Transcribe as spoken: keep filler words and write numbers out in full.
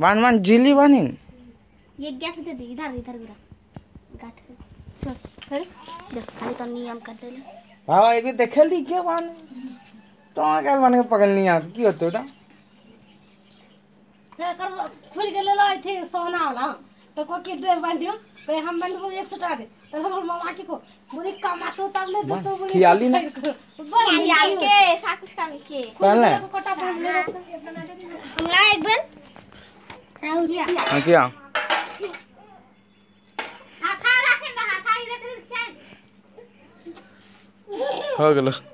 one one जिली बनिन ये गाठ दे दे इधर इधर गिरा गाठ चल चल देख खाली तो नियम कर दे बाबा एक भी देखेल दी के बान तो आकर बन के पकड़ नहीं आत की होतो टा ते कर खुल के ले लाई थी सोना वाला तो को के दे बांध दियो पे हम बंद को एक सौ टाका दे तो हम मामा की को बुरी कमा तो तब ले दे तो बुरी खियाली ना खियाल के साकुस का के पहले कोटा बोल ले हमला एक बार हां किया हां किया हां खा रखे ना खा ही रखे हो गेलो